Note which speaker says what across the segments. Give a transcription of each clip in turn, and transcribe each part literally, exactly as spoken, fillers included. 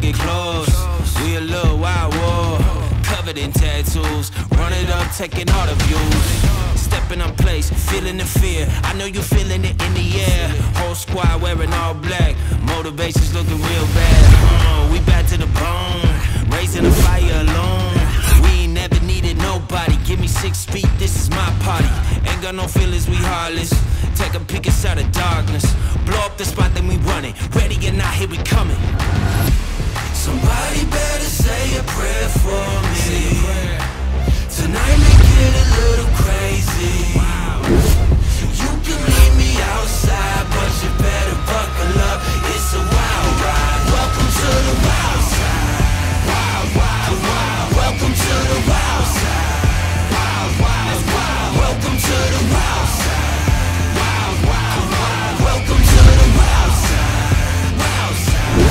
Speaker 1: get close. We a little wild war, covered in tattoos. Run it up, taking all the views. Stepping on place, feeling the fear. I know you feeling it in the air. Whole squad wearing all black. Motivation's looking real bad. Uh, we back to the bone, raising the fire alone. We ain't never needed nobody. Give me six feet, this is my party. Ain't got no feelings, we heartless. Take a peek inside the darkness. Blow up the spot, then we running. Ready or not, here we coming. Somebody better say a prayer for me. Tonight make it a little crazy. You can meet me outside, but you better buckle up. It's a wild ride. Welcome to the wild side. Wild, wild, wild. Welcome to the wild side. Wild, wild, wild. Welcome to the wild side. Wild, wild, wild. Welcome to the wild side. Wild side.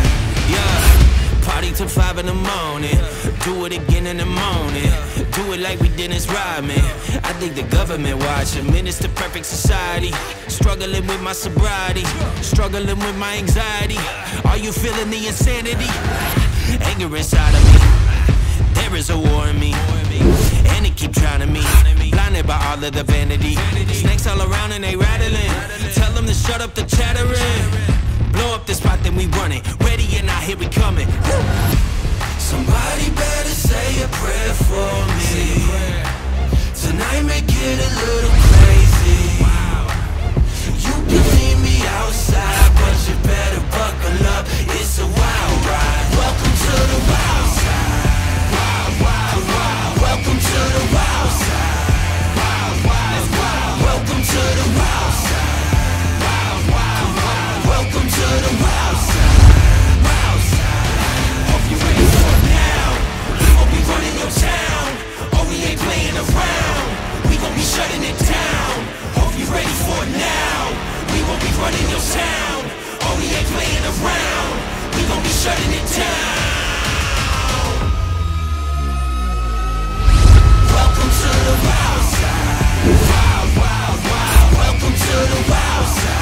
Speaker 1: Yeah. Party till five in the morning. Do it again in the morning. Do it like we did this ride, man. I think the government watching. Minister perfect society. Struggling with my sobriety. Struggling with my anxiety. Are you feeling the insanity? Anger inside of me. There is a war in me. And it keep drowning me. Blinded by all of the vanity. Snakes all around and they rattling. Tell them to shut up the chattering. Blow up the spot, then we running. Ready or not, here we coming. Somebody better say a prayer for me. Tonight make it a little crazy. You can meet me outside, but you better buckle up. It's a wild ride. Welcome to the wild side. Wild, wild, wild. Welcome to the wild side. Wild, wild, wild. Welcome to the wild side. Wild, wild, wild. Welcome to the wild side. Wild side. Hope you're ready for it now. We gon' be running your town. Oh, we ain't playing around. We gon' be shutting it down. Hope you're ready for it now. We gon' be running your town. Oh, we ain't playing around. We gon' be shutting it down. Welcome to the wild side. Wild, wild, wild. Welcome to the wild side.